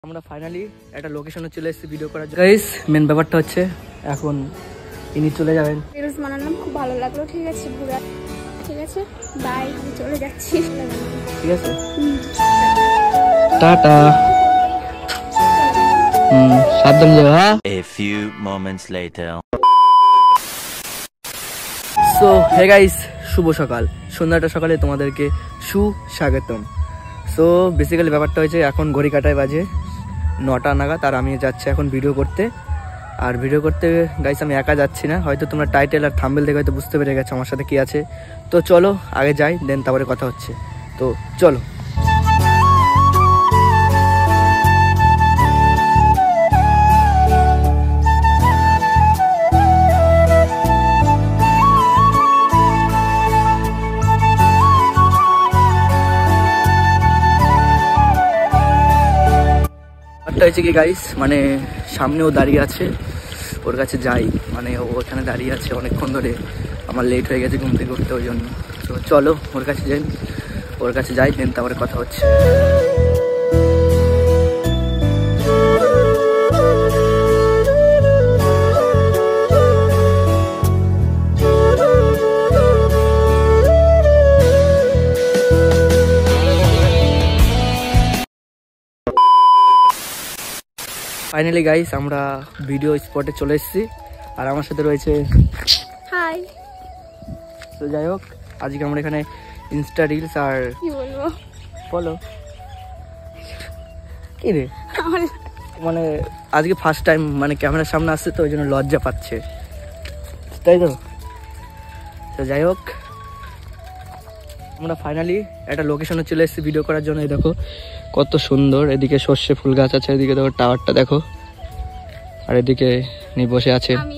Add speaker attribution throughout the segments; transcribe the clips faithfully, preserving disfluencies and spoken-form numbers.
Speaker 1: আমরা ফাইনালি একটা লোকেশনে চলে এসেছি ভিডিও করার জন্য। গাইস মেন ব্যাপারটা হচ্ছে এখন ইনি চলে যাবেন।
Speaker 2: রিলস বানালাম, খুব ভালো লাগলো। ঠিক আছে ঘুরে, ঠিক আছে বাই, আমি চলে যাচ্ছি।
Speaker 1: ঠিক আছে টাটা। হুম সাবধানে যাও। হ্যাঁ
Speaker 3: A few moments later.
Speaker 1: So hey guys, শুভ সকাল। সন্ধ্যাটা সকালে তোমাদেরকে সুস্বাগতম। সো বেসিক্যালি ব্যাপারটা হয়েছে এখন ঘড়ি কাটায় বাজে নটা নাগাদ, আর আমি যাচ্ছি এখন ভিডিও করতে। আর ভিডিও করতে গাইস আমি একা যাচ্ছি না, হয়তো তোমরা টাইটেল আর থাম্বনেল দেখে হয়তো বুঝতে পেরে গেছো আমার সাথে কি আছে। তো চলো আগে যাই, দেন তারপরে কথা হচ্ছে। তো চলো। হয়েছে কি গাইস, মানে সামনেও দাঁড়িয়ে আছে, ওর কাছে যাই, মানে ও ওখানে দাঁড়িয়ে আছে অনেকক্ষণ ধরে, আমার লেট হয়ে গেছে ঘুম থেকে উঠতে ওই জন্য। তো চলো ওর কাছে যাই, ওর কাছে যাই দেন তারপরে কথা হচ্ছে। ফাইনালি গাইস আমরা ভিডিও স্পটে চলে এসেছি, আর আমার সাথে রয়েছে
Speaker 2: হাই।
Speaker 1: তো যাই হোক আজকে আমরা এখানে ইনস্টা রিলস আর
Speaker 2: কি বলবো
Speaker 1: বলো কি রে, মানে আজকে ফার্স্ট টাইম মানে ক্যামেরার সামনে আসছে তো ওই জন্য লজ্জা পাচ্ছে, তাই তো। তো যাই হোক আমরা ফাইনালি একটা লোকেশনে চলে এসেছি ভিডিও করার জন্য। এই দেখো কত সুন্দর, এদিকে সর্ষে ফুল গাছ আছে, এদিকে দেখো টাওয়ারটা দেখো, আর এদিকে নি বসে আছে।
Speaker 2: আমি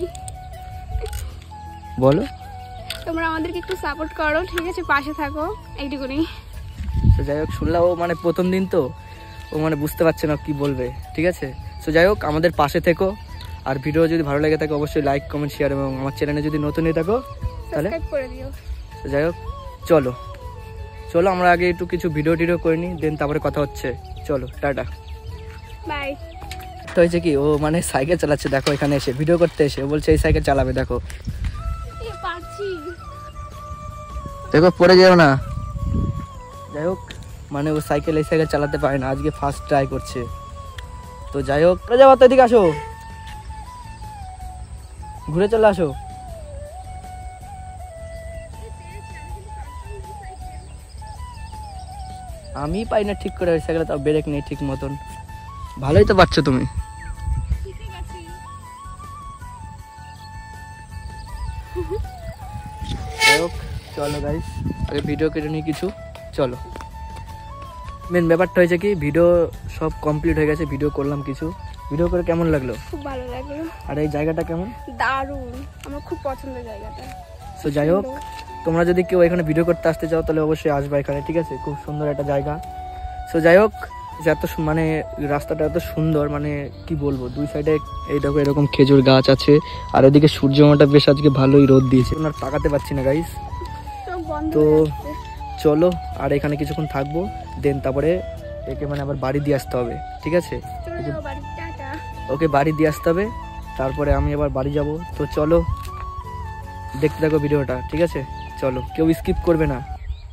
Speaker 1: বলো
Speaker 2: তোমরা আমাদেরকে একটু সাপোর্ট করো, ঠিক আছে পাশে থাকো, এইটুকুনি।
Speaker 1: তো যাই হোক শুনলাম ও মানে প্রথম দিন তো ও মানে বুঝতে পারছে না কি বলবে, ঠিক আছে। তো যাই হোক আমাদের পাশে থেকো, আর ভিডিও যদি ভালো লাগে থাকে অবশ্যই লাইক কমেন্ট শেয়ার, এবং আমার চ্যানেলে যদি নতুন হয়ে থাকো তাহলে
Speaker 2: সাবস্ক্রাইব করে দিও।
Speaker 1: তো যাই হোক চলো চলো আমরা আগে একটু কিছু ভিডিও টিডিও করে নিই, দেন তারপরে কথা হচ্ছে। চলো টাটা
Speaker 2: বাই।
Speaker 1: তো হয়েছে কি ও মানে সাইকেল চালাচ্ছে, দেখো এখানে এসে ভিডিও করতে এসে ও বলছে এই সাইকেল চালাবে, দেখো
Speaker 2: এ পারছি,
Speaker 1: দেখো পড়ে যেও না। যাই হোক মানে ও সাইকেল এই সাইকেল চালাতে পারে না, আজকে ফার্স্ট ট্রাই করছে। তো যাই হোক যাবো, তো এদিকে আসো, ঘুরে চলে আসো। আমি পাই না ঠিক করে ওই সাইকেলে, তাও ব্রেক নেই ঠিক মতন। ভালোই তো পারছো তুমি।
Speaker 2: শিখে গেছি।
Speaker 1: যাই হোক চলো গাইস আগে ভিডিও কেটে নিই কিছু, চলো। মেন ব্যাপারটা হয়েছে কি ভিডিও সব কমপ্লিট হয়ে গেছে, ভিডিও করলাম কিছু। ভিডিও করে কেমন লাগলো?
Speaker 2: খুব ভালো লাগলো।
Speaker 1: আর এই জায়গাটা কেমন?
Speaker 2: দারুণ, আমার খুব পছন্দের জায়গাটা।
Speaker 1: তো যাই হোক তোমরা যদি কেউ এখানে ভিডিও করতে আসতে চাও তাহলে অবশ্যই আসবে এখানে, ঠিক আছে। খুব সুন্দর একটা জায়গা। সো যাই হোক এত মানে রাস্তাটা এত সুন্দর, মানে কি বলবো, দুই সাইডে এই দেখো এরকম খেজুর গাছ আছে, আর এদিকে সূর্যমাটা বেশ আজকে ভালোই রোদ দিয়েছে, ওনার তাকাতে পারছি না গাইস। তো চলো আর এখানে কিছুক্ষণ থাকবো, দেন তারপরে একে মানে আবার বাড়ি দিয়ে আসতে হবে, ঠিক আছে। ওকে বাড়ি দিয়ে আসতে হবে, তারপরে আমি আবার বাড়ি যাব। তো চলো দেখতে থাকো ভিডিওটা, ঠিক আছে। চলো কেউ স্কিপ করবে না।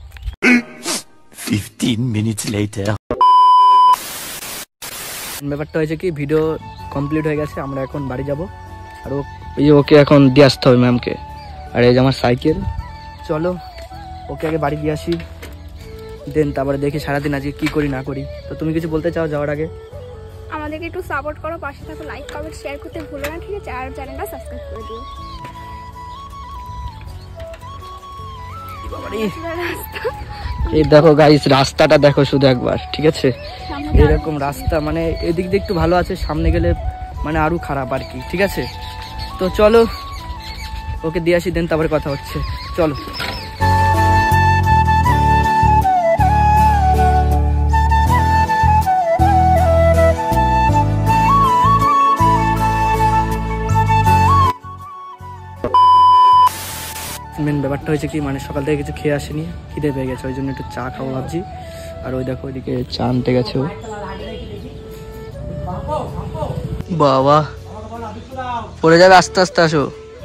Speaker 3: Fifteen minutes later.
Speaker 1: ব্যাপারটা হয়েছে কি ভিডিও কমপ্লিট হয়ে গেছে, আমরা এখন বাড়ি যাব, আর এই যে ওকে এখন দিয়ে আসতে হবে ম্যামকে। আর এই যে আমার সাইকেল, চলো ওকে আগে বাড়ি দিয়ে আসি, দেন তারপরে দেখি সারাদিন আজকে কি করি না করি। তো তুমি কিছু বলতে চাও যাওয়ার আগে?
Speaker 2: আমাদেরকে একটু সাপোর্ট করো, পাশে থাকো, লাইক কমেন্ট শেয়ার করতে ভুলো না, ঠিক আছে। আর চ্যানেলটা সাবস্ক্রাইব করে দিও।
Speaker 1: এই দেখো গাইস রাস্তাটা দেখো শুধু একবার, ঠিক আছে। এরকম রাস্তা মানে এদিক দিয়ে একটু ভালো আছে, সামনে গেলে মানে আরো খারাপ আর কি, ঠিক আছে। তো চলো ওকে দিয়ে আসি, দেন তারপরে কথা হচ্ছে। চলো মেন ব্যাপারটা হয়েছে কি মানে সকাল থেকে কিছু খেয়ে আসেনি, খিদে পেয়ে গেছে, ওই জন্য একটু চা খাবো ভাবছি। আর ওই দেখো ওইদিকে চা আনতে গেছে ও। বাবা পড়ে যাবে, আস্তে আস্তে আসো।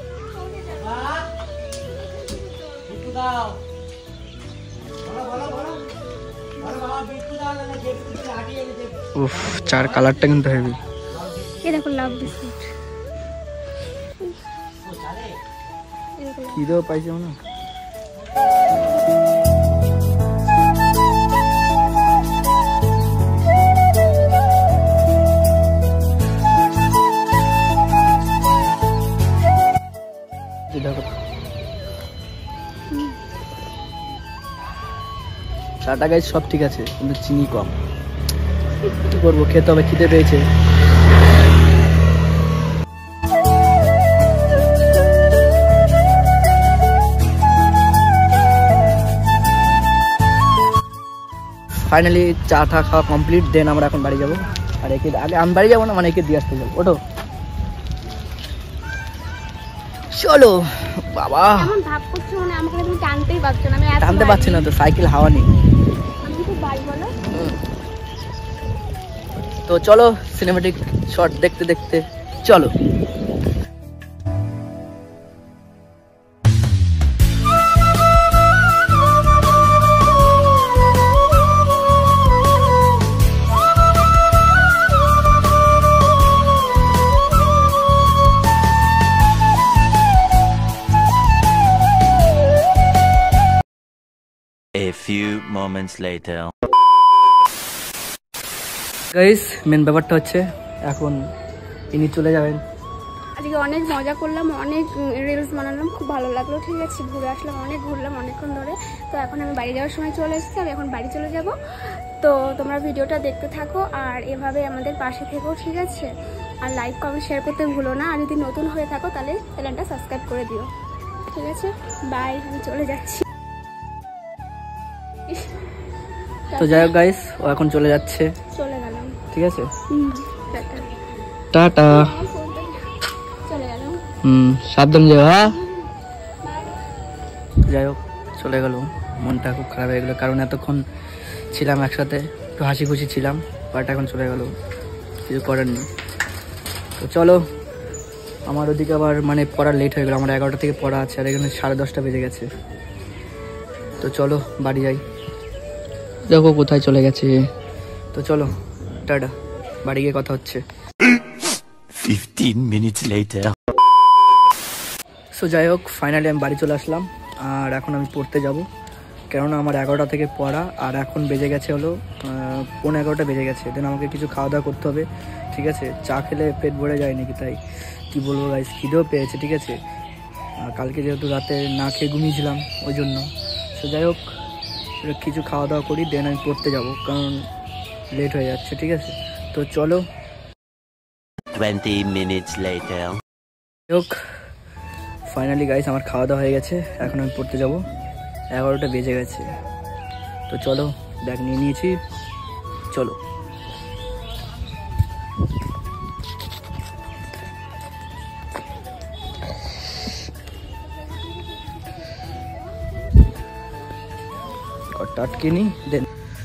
Speaker 1: উফ, চার কালারটা কিন্তু হেভি।
Speaker 2: এই দেখো লাভ বিস্কুট,
Speaker 1: খিদেও পাইছে না। চাটা গাইস সব ঠিক আছে, কিন্তু চিনি কম। কি করবো, খেতে হবে, খিদে পেয়েছে। ফাইনালি চা টা খাওয়া কমপ্লিট, দেন আমরা এখন বাড়ি যাবো। আর একে আগে আমি বাড়ি যাবো না, মানে একে দিয়ে আসতে যাবো। ওঠো, চলো। বাবা
Speaker 2: এমন ভাব করছো মানে আমাকে তুমি টানতেই পারছো না। আমি এত
Speaker 1: টানতে পারছি না তো, সাইকেল হাওয়া নেই।
Speaker 2: আমি তো বাড়ি বলো।
Speaker 1: তো চলো সিনেমেটিক শট দেখতে দেখতে চলো।
Speaker 3: A few moments later.
Speaker 1: Guys main ব্যাপারটা হচ্ছে এখন ইনি চলে যাবেন।
Speaker 2: আজকে অনেক মজা করলাম, অনেক রিলস বানালাম, খুব ভালো লাগলো। ঠিক আছে, ঘুরে আসলাম, অনেক ঘুরলাম অনেকক্ষণ ধরে। তো এখন আমি বাড়ি যাওয়ার সময় চলে এসেছি, আমি এখন বাড়ি চলে যাব। তো তোমরা ভিডিওটা দেখতে থাকো আর এভাবে আমাদের পাশে থেকো, ঠিক আছে? আর লাইক কমেন্ট শেয়ার করতে ভুলো না। আর যদি নতুন হয়ে থাকো তাহলে চ্যানেলটা সাবস্ক্রাইব করে দিও, ঠিক আছে? বাই, আমি চলে যাচ্ছি।
Speaker 1: তো যাই হোক গাইস, ও এখন চলে যাচ্ছে,
Speaker 2: চলে গেলাম,
Speaker 1: ঠিক আছে?
Speaker 2: হুম, টাটা।
Speaker 1: টাটা।
Speaker 2: আমার ফোনটা চলে গেলাম।
Speaker 1: হুম, সাবধান যাও। হ্যাঁ, যাই হোক চলে গেল, মনটা খুব খারাপ হয়ে গেলো, কারণ এতক্ষণ ছিলাম একসাথে, একটু হাসি খুশি ছিলাম, বাট এখন চলে গেল, কিছু করার নেই। তো চলো, আমার ওদিকে আবার মানে পড়া লেট হয়ে গেলো, আমার এগারোটা থেকে পড়া আছে, আর এখানে সাড়ে দশটা বেজে গেছে। তো চলো বাড়ি যাই। দেখো কোথায় চলে গেছে। তো চলো টাটা, বাড়ি গিয়ে কথা হচ্ছে।
Speaker 3: Fifteen minutes later.
Speaker 1: সো যাই হোক ফাইনালি আমি বাড়ি চলে আসলাম, আর এখন আমি পড়তে যাব, কেননা আমার এগারোটা থেকে পড়া, আর এখন বেজে গেছে হলো পৌনে এগারোটা বেজে গেছে। দেন আমাকে কিছু খাওয়া দাওয়া করতে হবে, ঠিক আছে? চা খেলে পেট ভরে যায় নাকি, তাই কি বলবো গাইস, খিদেও পেয়েছে, ঠিক আছে? কালকে যেহেতু রাতে না খেয়ে ঘুমিয়েছিলাম ওই জন্য। সো যাই হোক কিছু খাওয়া দাওয়া করি, দেন আমি পড়তে যাব, কারণ লেট হয়ে যাচ্ছে, ঠিক আছে? তো চলো।
Speaker 3: Twenty minutes later.
Speaker 1: হোক ফাইনালি গাইস আমার খাওয়া দাওয়া হয়ে গেছে, এখন আমি পড়তে যাব, এগারোটা বেজে গেছে। তো চলো, ব্যাগ নিয়ে নিয়েছি, চলো। টাটকে নি, দেন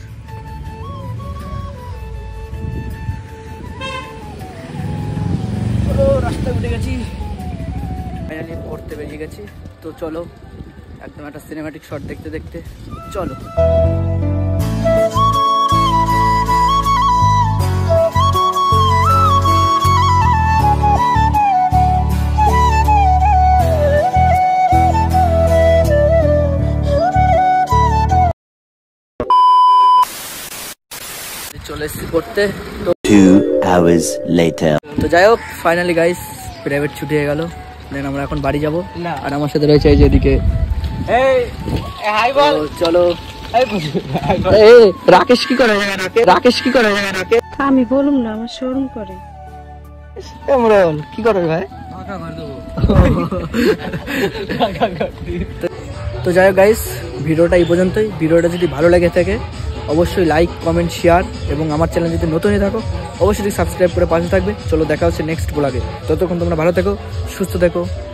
Speaker 1: রাস্তায় উঠে গেছি, ফাইনালি পড়তে বেরিয়ে গেছি। তো চলো একদম একটা সিনেম্যাটিক শট দেখতে দেখতে চলো। চলে এসেছি পড়তে। তো
Speaker 3: Two hours later.
Speaker 1: তো যাই হোক ফাইনালি গাইস প্রাইভেট ছুটি হয়ে গেল, দেন আমরা এখন বাড়ি যাব। আর আমার সাথে রয়েছে এই যে এদিকে, তো চলো। এই রাকেশ কি করে, রাকেশ কি করে, রাকেশ
Speaker 4: আমি বলুম না, আমার শরম করে।
Speaker 1: এমরন কি করে ভাই? তো যাই হোক গাইস ভিডিওটা এই পর্যন্তই। ভিডিওটা যদি ভালো লাগে থাকে অবশ্যই লাইক কমেন্ট শেয়ার, এবং আমার চ্যানেল যদি নতুন হয়ে থাকো অবশ্যই সাবস্ক্রাইব করে পাশে থাকবে। চলো দেখা হচ্ছে নেক্সট ব্লগে, ততক্ষণ তোমরা ভালো থেকো, সুস্থ থেকো।